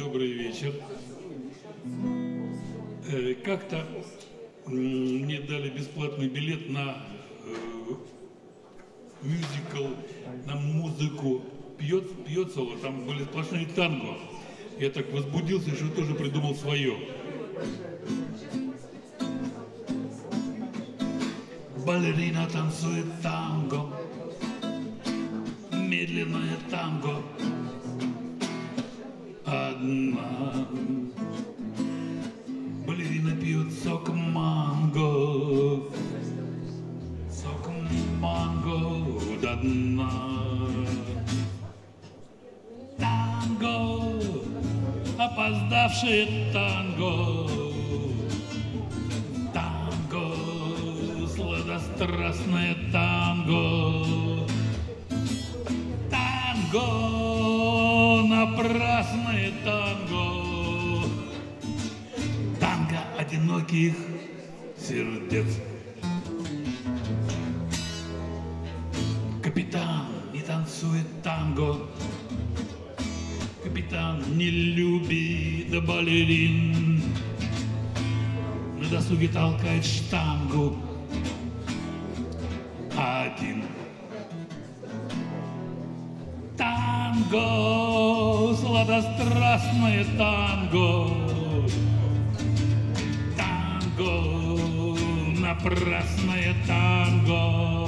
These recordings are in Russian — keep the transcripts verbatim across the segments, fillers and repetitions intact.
Добрый вечер. Как-то мне дали бесплатный билет на э, мюзикл, на музыку Пьет, Пьеццола, там были сплошные танго. Я так возбудился, что тоже придумал свое. Балерина танцует танго, медленное танго. Одна балерина пьет сок манго, сок манго до дна. Танго, опоздавшее танго, танго, сладострастное танго, танго, напрасное танго, танго одиноких сердец. Капитан не танцует танго, капитан не любит балерин, на досуге толкает штангу один. Танго, сладострастное танго, танго, напрасное танго,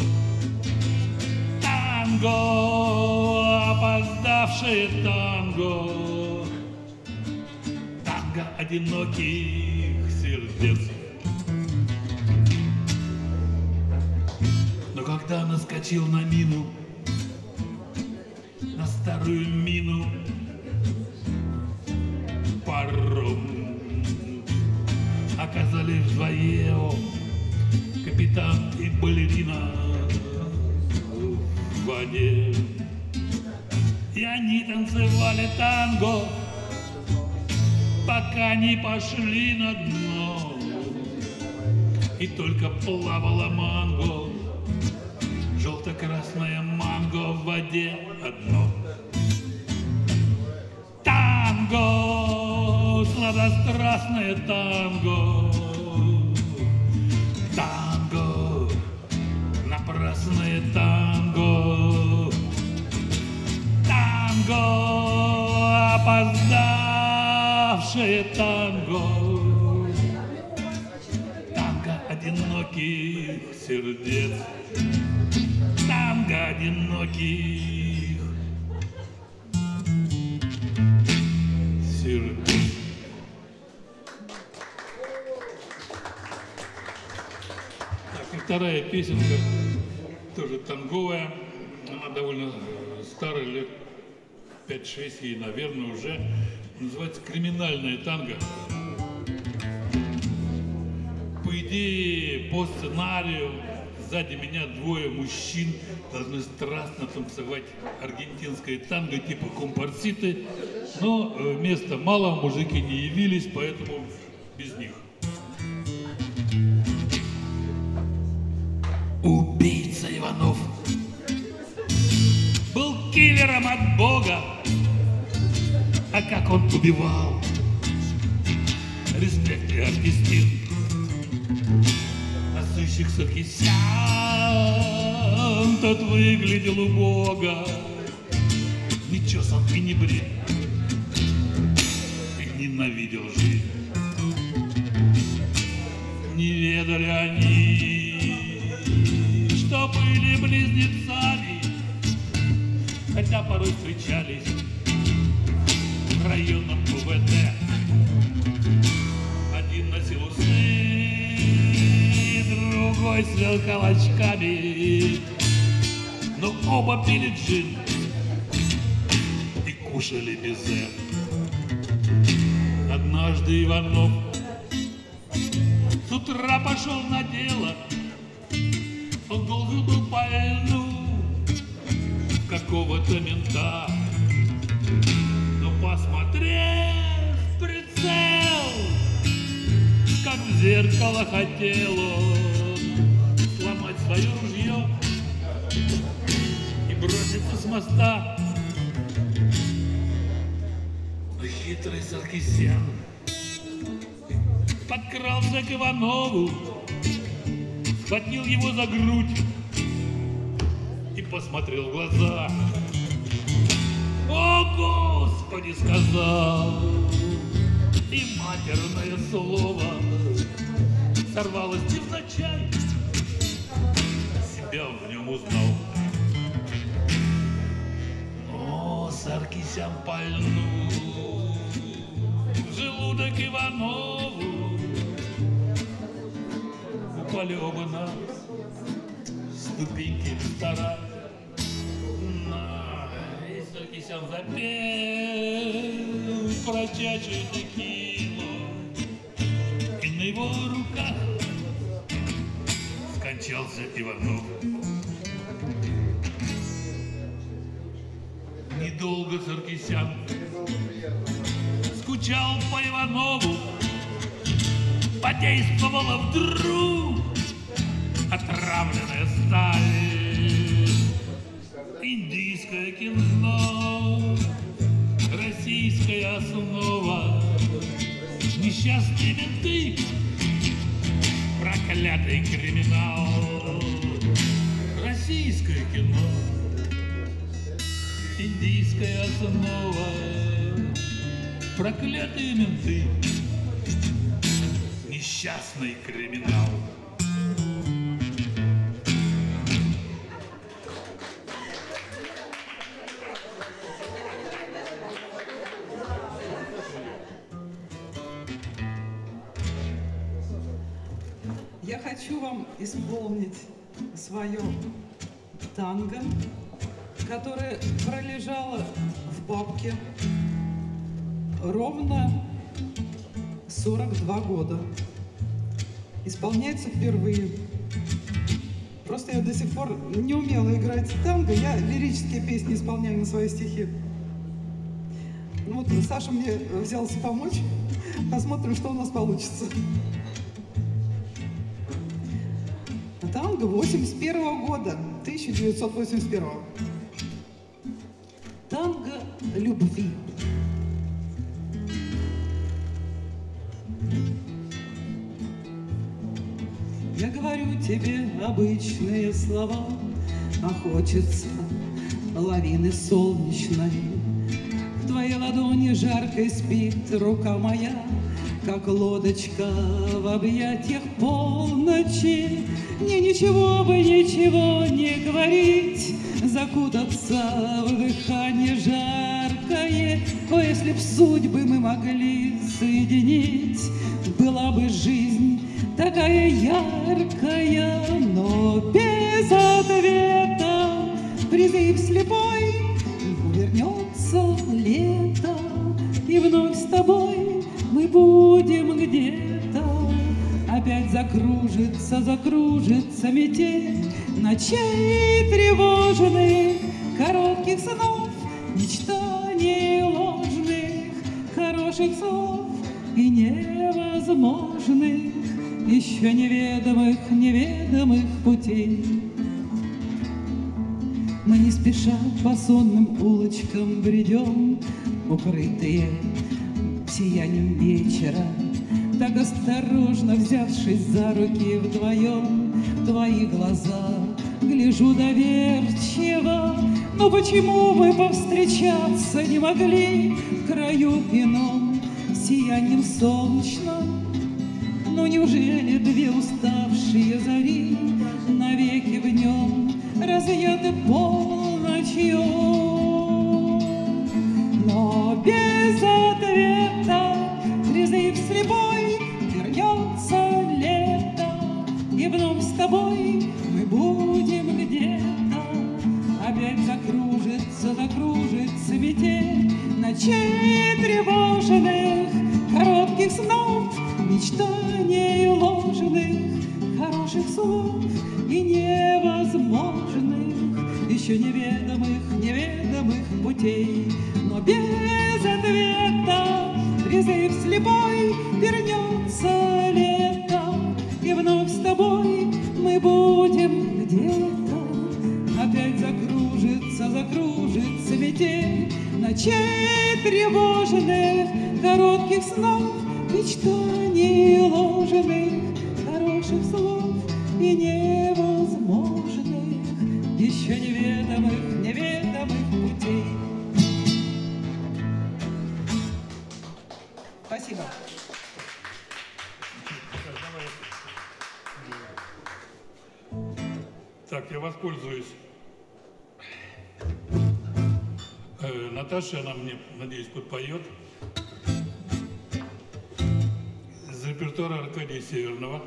танго, опоздавшее танго, танго одиноких сердец. Но когда наскочил на мину, на старую мину, паром, оказались вдвоем капитан и балерина в воде. И они танцевали танго, пока не пошли на дно. И только плавала манго, желто-красная манго в воде одно. Танго, сладострастное танго, танго, напрасное танго, танго, опоздавшее танго, танго одиноких сердец, танго одиноких сердец. Так, и вторая песенка, тоже танговая, она довольно старая, лет пять-шесть ей, наверное, уже. Называется «Криминальное танго». По идее, по сценарию, сзади меня двое мужчин должны страстно танцевать аргентинское танго типа компарситы, но места мало, мужики не явились, поэтому без них. Убийца Иванов был киллером от Бога, а как он убивал, респект и артистин. А сыщик Саркисян, тот выглядел убого, не чесан и не брит, и ненавидел жизнь. Не ведали они, что были близнецами, хотя порой встречались в районном УВД. Один носил усы, другой свел калачками, но оба пили джин и кушали безе. Однажды Иванов с утра пошел на дело, он должен был пальнуть какого-то мента, но посмотрев в прицел, как в зеркало хотел он сломать свое ружье и броситься с моста. Но хитрый Саркисян подкрался к Иванову, схватил его за грудь и посмотрел в глаза. О, Господи, сказал, и матерное слово сорвалось невзначай. Себя он в нем узнал. Но Саркисян пальнул в желудок Иванову. Упали оба на ступеньки ресторана. И Саркисян запел про чачу текилу. И на его руках скончался Иванов. Недолго Саркисян скучал по Иванову. Подействовала вдруг отравленная сталь. Индийское кино, российская основа, несчастные менты, проклятый криминал. Российское кино, индийская основа, проклятые менты, несчастный криминал. Я хочу вам исполнить свое танго, которое пролежало в папке ровно сорок два года. Исполняется впервые. Просто я до сих пор не умела играть танго. Я лирические песни исполняю на свои стихи. Ну вот Саша мне взялся помочь. Посмотрим, что у нас получится. Танго восемьдесят первого года, тысяча девятьсот восемьдесят первого. Танго любви. Я говорю тебе обычные слова, а хочется лавины солнечной. В твоей ладони жаркой спит рука моя, как лодочка в объятиях полночи. Мне ничего бы, ничего не говорить, закутаться в дыхание жаркое. О, если б судьбы мы могли соединить, была бы жизнь такая яркая, но без ответа призыв слепой. Вернется лето, и вновь с тобой мы будем где-то. Опять закружится, закружится метель ночей тревожных, коротких снов, мечтаний ложных, хороших слов и невозможных, еще неведомых, неведомых путей. Мы не спеша по сонным улочкам бредем, укрытые сиянием вечера, так осторожно взявшись за руки вдвоем. В твои глаза гляжу доверчиво, но почему мы повстречаться не могли в краю ином, сиянием солнечным? Ну неужели две уставшие зари навеки в нем разъяты полночью? Но без ответа призыв слепой. Вернется лето, и вновь с тобой мы будем где-то. Опять закружится, закружится метель ночей тревожных, коротких снов, мечтаний ложных, хороших слов и невозможных, еще неведомых, неведомых путей. Но без ответа призыв слепой. Вернется лето, и вновь с тобой мы будем где-то. Опять закружится, закружится метель ночей тревожных, коротких снов, мечтаний ложных, хороших слов и невозможных, еще неведомых, неведомых путей. Спасибо. Так, я воспользуюсь. Э, Наташа, она мне, надеюсь, подпоет. Из репертуара Аркадия Северного.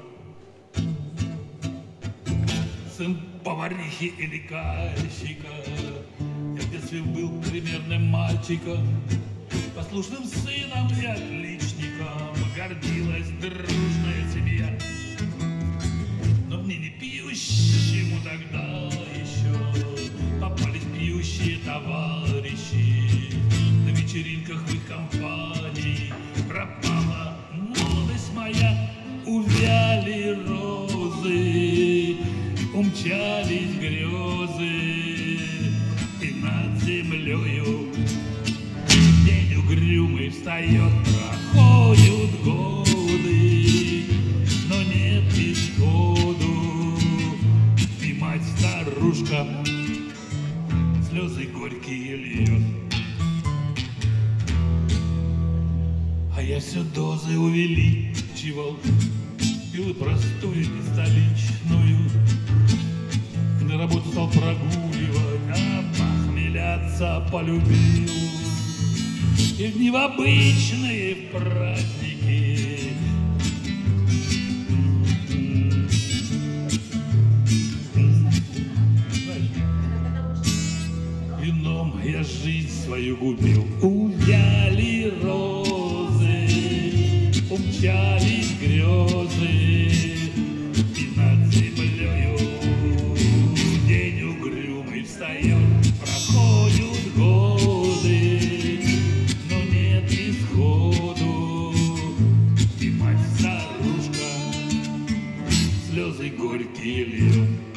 Сын поварихи или кальщика. Я в детстве был примерным мальчиком, послушным сыном и отличником. Гордилась дружная семья. Но мне не пьющему тогда еще попались пьющие товарищи. На вечеринках в их компании пропала молодость моя. Увяли розы, умчались грезы, и над землею день угрюмый встает. Проходят годы, но нет исходу, и мать-старушка слезы горькие льет. А я все дозы увеличивал, пил и простую, и столичную, и на работу стал прогуливать, а похмеляться полюбил. И в дни в обычные, в праздники вином я жизнь свою губил. Увяли розы, умчались грезы, и над землею день угрюмый встает. Проходят годы, но нет исходу, и мать-старушка слезы горькие льет.